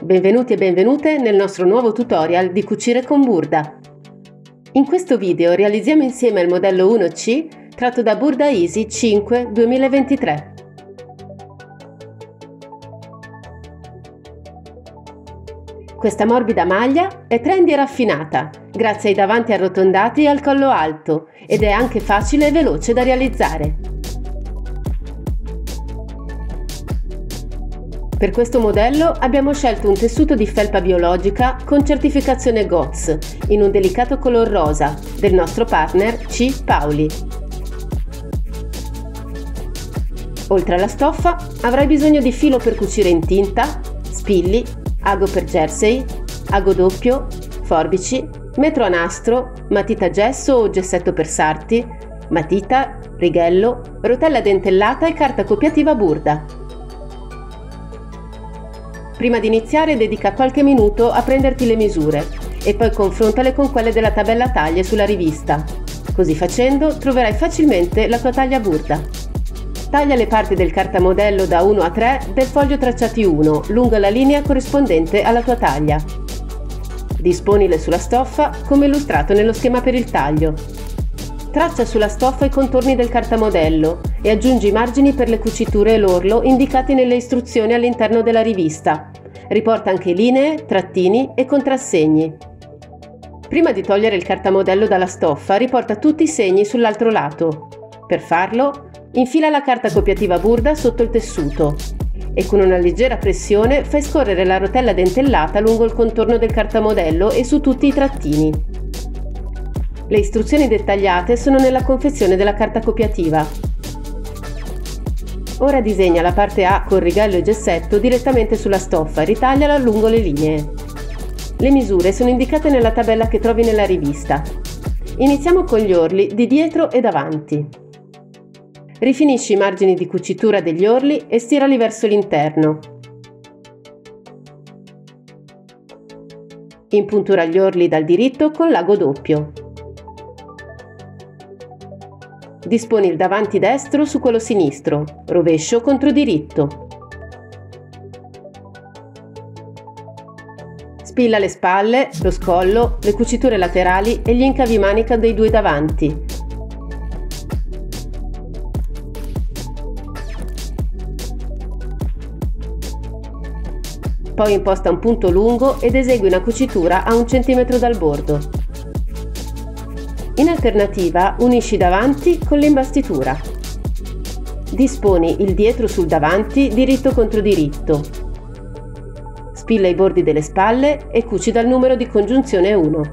Benvenuti e benvenute nel nostro nuovo tutorial di cucire con burda. In questo video realizziamo insieme il modello 1C tratto da Burda Easy 5 2023. Questa morbida maglia è trendy e raffinata, grazie ai davanti arrotondati e al collo alto, ed è anche facile e veloce da realizzare. Per questo modello abbiamo scelto un tessuto di felpa biologica con certificazione GOTS in un delicato color rosa del nostro partner C. Pauli. Oltre alla stoffa avrai bisogno di filo per cucire in tinta, spilli, ago per jersey, ago doppio, forbici, metro a nastro, matita gesso o gessetto per sarti, matita, righello, rotella dentellata e carta copiativa burda. Prima di iniziare dedica qualche minuto a prenderti le misure e poi confrontale con quelle della tabella taglie sulla rivista. Così facendo troverai facilmente la tua taglia burda. Taglia le parti del cartamodello da 1 a 3 del foglio tracciati 1 lungo la linea corrispondente alla tua taglia. Disponile sulla stoffa come illustrato nello schema per il taglio. Traccia sulla stoffa i contorni del cartamodello e aggiungi i margini per le cuciture e l'orlo indicati nelle istruzioni all'interno della rivista. Riporta anche linee, trattini e contrassegni. Prima di togliere il cartamodello dalla stoffa, riporta tutti i segni sull'altro lato. Per farlo, infila la carta copiativa burda sotto il tessuto e con una leggera pressione fai scorrere la rotella dentellata lungo il contorno del cartamodello e su tutti i trattini. Le istruzioni dettagliate sono nella confezione della carta copiativa. Ora disegna la parte A con righello e gessetto direttamente sulla stoffa e ritagliala lungo le linee. Le misure sono indicate nella tabella che trovi nella rivista. Iniziamo con gli orli di dietro e davanti. Rifinisci i margini di cucitura degli orli e stirali verso l'interno. Impuntura gli orli dal diritto con l'ago doppio. Disponi il davanti destro su quello sinistro, rovescio contro diritto. Spilla le spalle, lo scollo, le cuciture laterali e gli incavi manica dei due davanti. Poi imposta un punto lungo ed esegui una cucitura a 1 cm dal bordo. In alternativa unisci i davanti con l'imbastitura. Disponi il dietro sul davanti diritto contro diritto. Spilla i bordi delle spalle e cuci dal numero di congiunzione 1.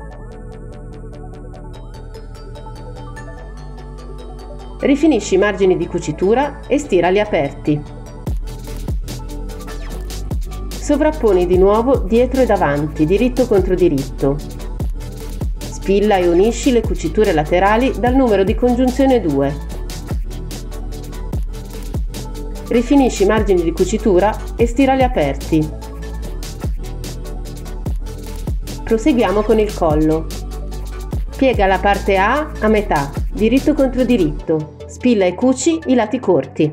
Rifinisci i margini di cucitura e stirali aperti. Sovrapponi di nuovo dietro e davanti, diritto contro diritto. Spilla e unisci le cuciture laterali dal numero di congiunzione 2. Rifinisci i margini di cucitura e stirali aperti. Proseguiamo con il collo. Piega la parte A a metà, diritto contro diritto. Spilla e cuci i lati corti.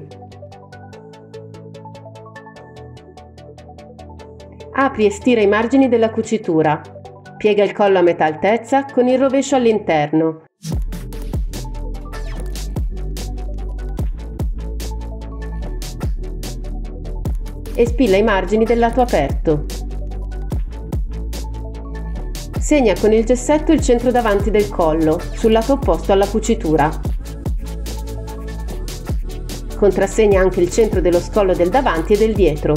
Apri e stira i margini della cucitura. Piega il collo a metà altezza con il rovescio all'interno. E spilla i margini del lato aperto. Segna con il gessetto il centro davanti del collo, sul lato opposto alla cucitura. Contrassegna anche il centro dello scollo del davanti e del dietro.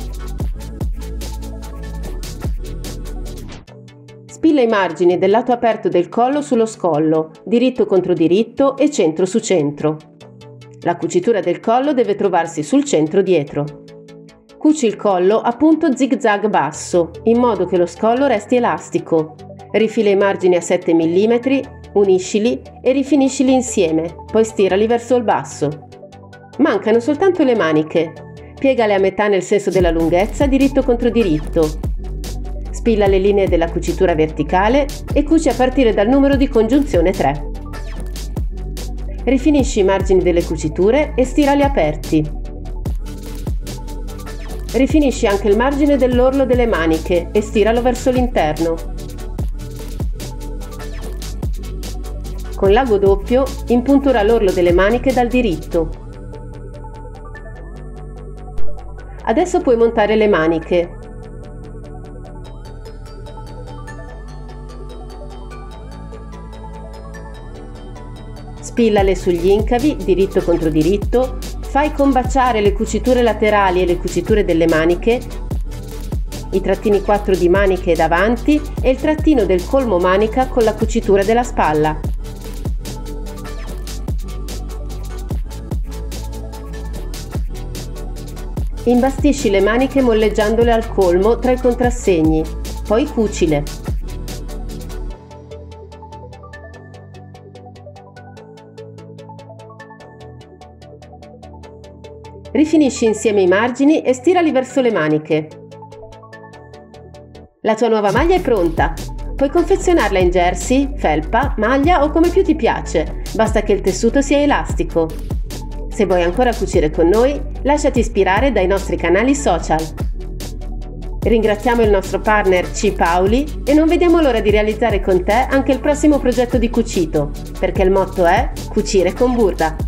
Spilla i margini del lato aperto del collo sullo scollo, diritto contro diritto e centro su centro. La cucitura del collo deve trovarsi sul centro dietro. Cuci il collo a punto zig-zag basso, in modo che lo scollo resti elastico. Rifila i margini a 7 mm, uniscili e rifiniscili insieme, poi stirali verso il basso. Mancano soltanto le maniche. Piegale a metà nel senso della lunghezza, diritto contro diritto. Spilla le linee della cucitura verticale e cuci a partire dal numero di congiunzione 3. Rifinisci i margini delle cuciture e stirali aperti. Rifinisci anche il margine dell'orlo delle maniche e stiralo verso l'interno. Con l'ago doppio impuntura l'orlo delle maniche dal diritto. Adesso puoi montare le maniche. Spillale sugli incavi, diritto contro diritto, fai combaciare le cuciture laterali e le cuciture delle maniche, i trattini 4 di maniche davanti e il trattino del colmo manica con la cucitura della spalla. Imbastisci le maniche molleggiandole al colmo tra i contrassegni, poi cucile. Rifinisci insieme i margini e stirali verso le maniche. La tua nuova maglia è pronta! Puoi confezionarla in jersey, felpa, maglia o come più ti piace, basta che il tessuto sia elastico. Se vuoi ancora cucire con noi, lasciati ispirare dai nostri canali social. Ringraziamo il nostro partner C. Pauli e non vediamo l'ora di realizzare con te anche il prossimo progetto di cucito, perché il motto è cucire con Burda.